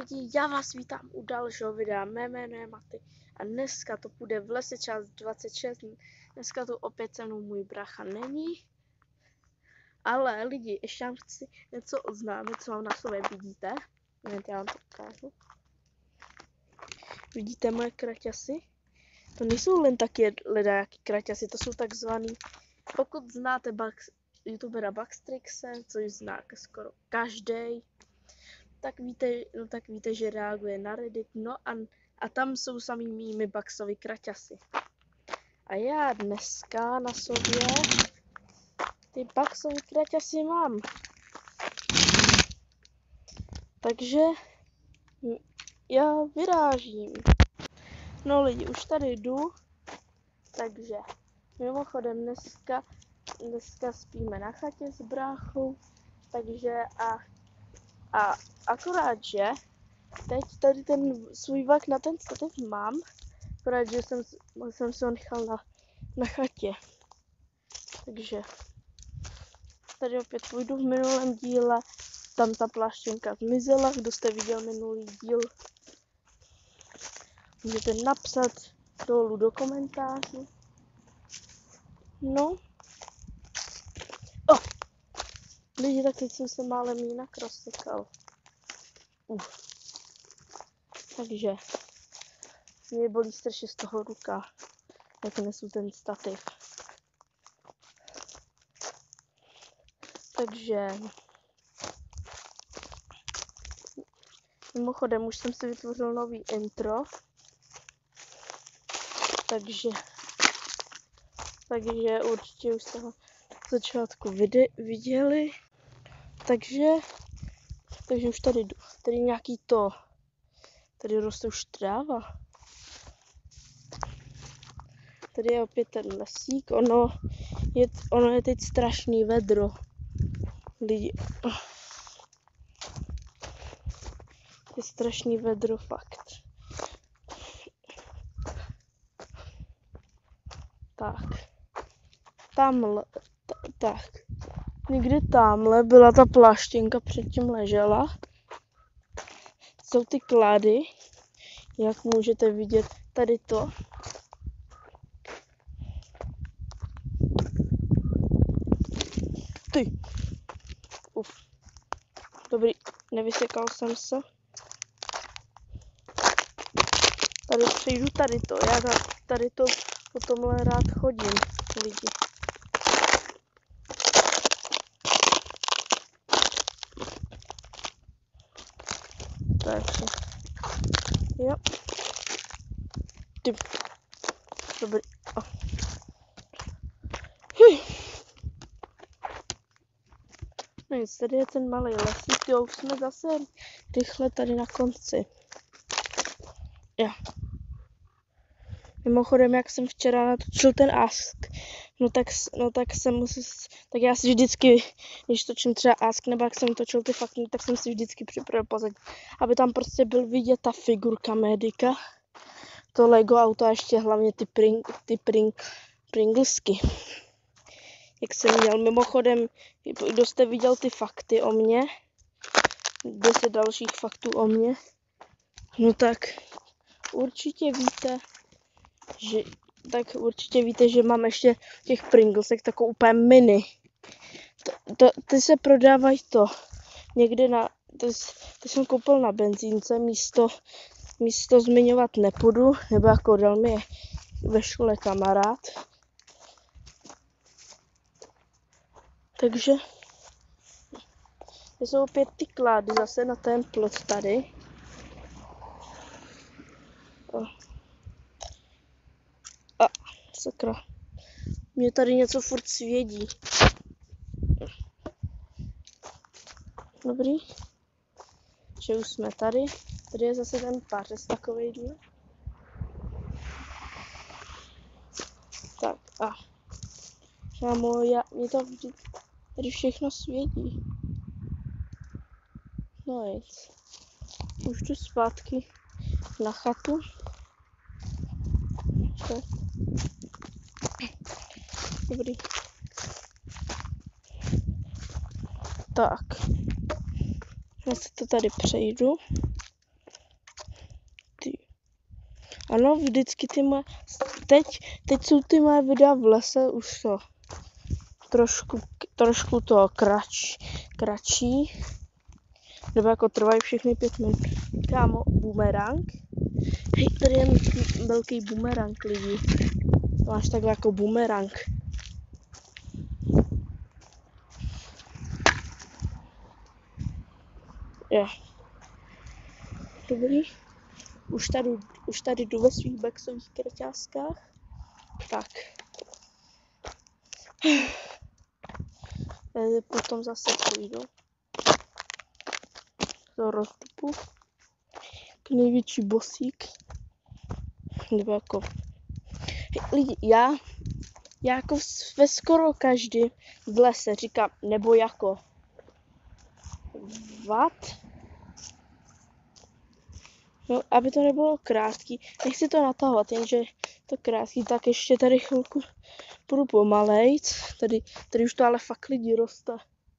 lidi, já vás vítám u dalšího videa, mé jméno je Maty a dneska to půjde v lese část 26, dneska tu opět se mnou můj brácha není, ale lidi, ještě vám chci něco oznámit, co mám na sobě, vidíte, já vám to ukážu, vidíte moje kraťasy, to nejsou jen taky ledajaký kraťasy, to jsou takzvaný, pokud znáte youtubera Baxtrixe, což zná skoro každý, tak víte, že reaguje na Reddit, no a tam jsou samý mými Baxovy kraťasy. A já dneska na sobě ty Baxovy kraťasy mám. Takže já vyrážím. No lidi, už tady jdu, takže mimochodem dneska spíme na chatě s bráchou, takže a akorát, že teď tady ten svůj vlak na ten stativ mám, akorát, že jsem si ho nechal na chatě. Takže tady opět půjdu v minulém díle, tam ta pláštěnka zmizela, kdo jste viděl minulý díl, můžete napsat dolů do komentářů. No. Lidi, tak teď jsem se málem jinak rozsekal. Takže mě bolí strašně z toho ruka, jak nesu ten stativ. Takže mimochodem už jsem si vytvořil nový intro. Takže určitě už jste ho začátku viděli. Takže už tady jdu. Tady nějaký to. Tady roste už tráva. Tady je opět ten lesík. Ono je teď strašný vedro. Lidi. Je strašný vedro, fakt. Tak. Tamhle. Tak. Někdy tamhle byla ta pláštěnka, předtím ležela. Jsou ty klady, jak můžete vidět tady to. Ty. Dobrý, nevysekal jsem se. Tady přejdu tady to, já tady to po tomhle rád chodím, lidi. Takže, jo. Ty. Dobrý. No nic, tady je ten malý lesík, jo, už jsme zase rychle tady na konci. Jo. Mimochodem, jak jsem včera natočil ten Ask, tak já si vždycky, když točím třeba Ask, nebo jak jsem točil ty fakty, tak jsem si vždycky připravil pozadí, aby tam prostě byl vidět ta figurka Medika, to Lego auto a ještě hlavně ty Pringlesky. Jak jsem měl, mimochodem, kdo jste viděl ty fakty o mně, 10 dalších faktů o mně, no tak určitě víte, že mám ještě těch Pringlesek takovou úplně mini. Ty se prodávají to někde ty jsem koupil na benzínce, místo zmiňovat nepůjdu, nebo jako dal mi je ve škole kamarád. Takže jsou opět ty klády zase na ten plot tady. Sakra. Mě tady něco furt svědí. Dobrý. Že už jsme tady. Tady je zase ten pářez takovejhle. Tak a. Mě to tady všechno svědí. No nic. Už jdu zpátky na chatu. Dobrý. Tak. Já si to tady přejdu. Ano, vždycky ty moje, teď jsou ty moje videa v lese už to trošku to kratší, nebo jako trvají všechny 5 minut. Kámo, bumerang. Hej, tady je velký bumerang, lidi. Máš takhle jako bumerang. Je. Dobrý. Už tady jdu ve svých backsových kraťáskách. Tak. Potom zase půjdu do rozdupu k největší bosík. Nebo jako... Lidi, já jako ve skoro každý v lese říkám, nebo jako... What? No, aby to nebylo krátký, nechci to natahovat, jenže to krátký, tak ještě tady chvilku půjdu pomalejc. Tady už to ale fakt lidi roste.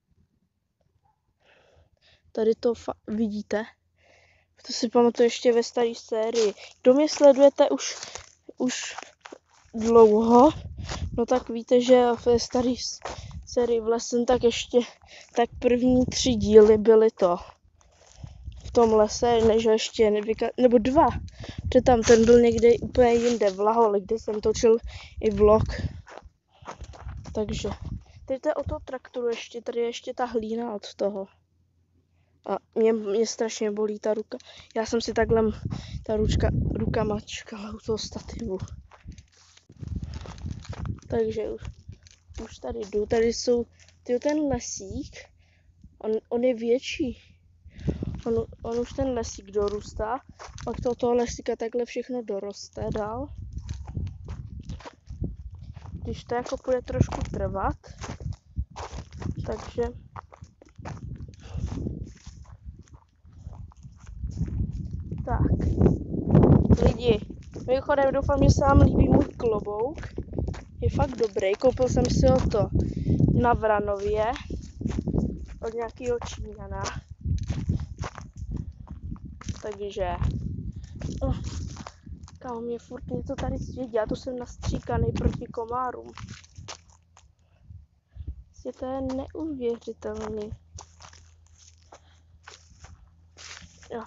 Tady to vidíte. To si pamatuju ještě ve staré sérii. Kdo mě sledujete už dlouho, no tak víte, že ve staré sérii v lesen tak první 3 díly byly to. V tom lese, než ještě nebo 2. Protože tam ten byl někde úplně jinde v Laholi, kde jsem točil i vlog. Takže teď o toho traktoru tady je ještě ta hlína od toho. A mě strašně bolí ta ruka. Já jsem si takhle ta ruka mačkala u toho stativu. Takže už tady jdu. Tady jsou ten lesík. On je větší. On už ten lesík dorůstá. Pak toho lesíka takhle všechno doroste dál. Když to jako bude trošku trvat. Takže... Tak. Lidi, mimochodem doufám, že se vám líbí můj klobouk. Je fakt dobrý. Koupil jsem si ho to na Vranově od nějakého Číňana. Takže... Kámo, mě furt něco tady svědí. Já tu jsem nastříkaný proti komárům. To je neuvěřitelný. Jo.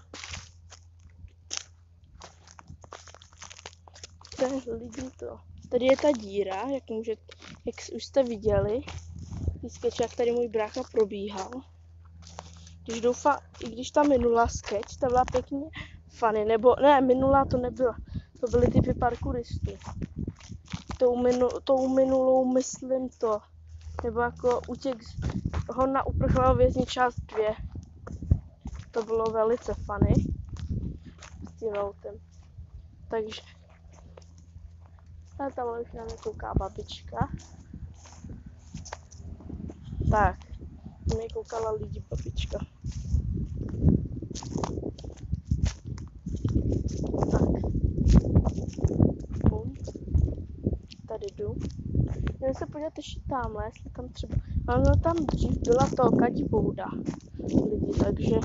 Lidi to. Tady je ta díra, jak už jste viděli. Sketch, jak tady můj brácha probíhal. I když ta minulá sketch, ta byla pěkně funny, nebo ne, minulá to nebyla. To byly typy parkouristů. Tou minulou myslím to. Nebo jako útěk Hona uprchlého vězni část 2. To bylo velice funny. S tím autem. Takže. A tam už na mě kouká babička. Tak. Mě koukala lidi babička. Tak. Tady jdu. Jdeme se podívat ještě tamhle, jestli tam třeba... Ano, tam dřív byla to kadibouda lidi, takže...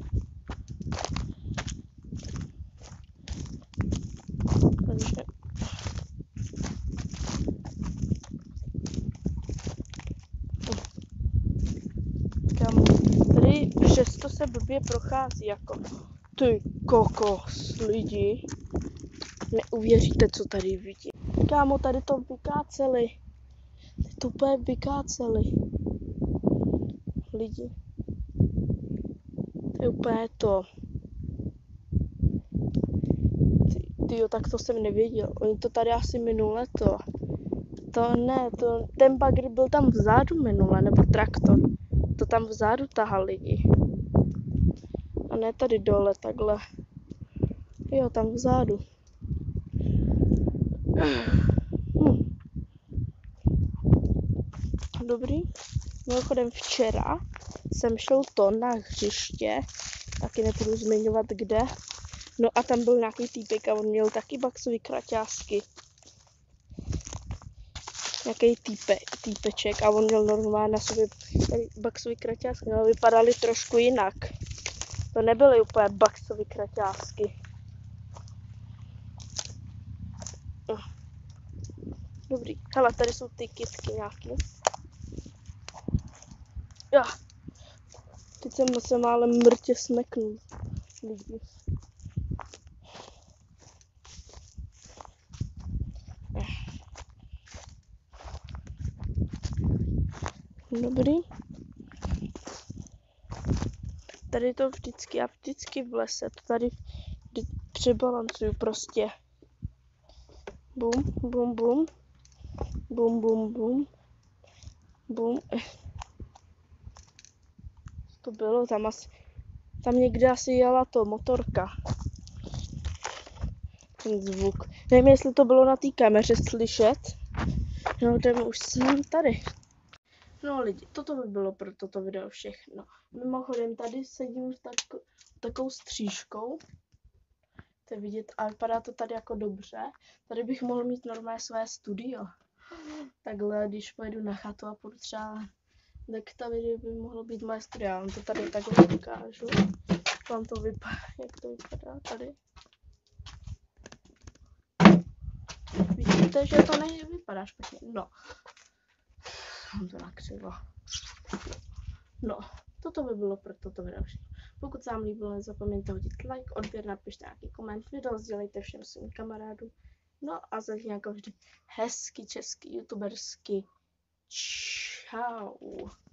Kámo, tady přesto se blbě prochází jako... Ty kokos, lidi. Neuvěříte, co tady vidí. Kámo, tady to vykáceli. To úplně vykáceli. Lidi. To je úplně to. Tyjo, tak to jsem nevěděl. Oni to tady asi minule to. To ne, ten bagr byl tam vzadu minule, nebo traktor. To tam vzadu tahal lidi. A ne tady dole, takhle. Jo, tam vzadu. Dobrý. Mimochodem včera jsem šel na hřiště, taky nepůjdu zmiňovat kde. No a tam byl nějaký týpek a on měl taky baksový kraťásky. Nějaký týpeček a on měl normálně na sobě baksový kraťásky, no vypadaly trošku jinak. To nebyly úplně baksový kraťásky. Dobrý. Hele, tady jsou ty kytky nějaký. Já. Teď jsem se málem mrtě smeknul. Lidi. Dobrý. Tady to vždycky, já vždycky v lese, to tady přebalancuju prostě. Bum, bum, bum. Bum, bum, bum. Bum. To bylo tam někde asi jela to motorka. Ten zvuk. Nevím, jestli to bylo na té kameře slyšet. No, už jsem tady. No lidi, toto by bylo pro toto video všechno. Mimochodem, tady sedím takovou střížkou. To je vidět a vypadá to tady jako dobře. Tady bych mohl mít normálně své studio. Takhle, když pojedu na chatu a půjdu třeba, tak tady by mohlo být moje studio. Já vám to tady takhle ukážu. Vám to vypadá, jak to vypadá tady. Vidíte, že to nevypadá špatně. No. Mám to nakřivo. No, toto by bylo pro toto video všechno. Pokud se vám líbilo, nezapomeňte hodit like, odběr, napište nějaký koment, video sdělejte všem svým kamarádům. No a zatím jako vždy hezky český youtubersky. Čau.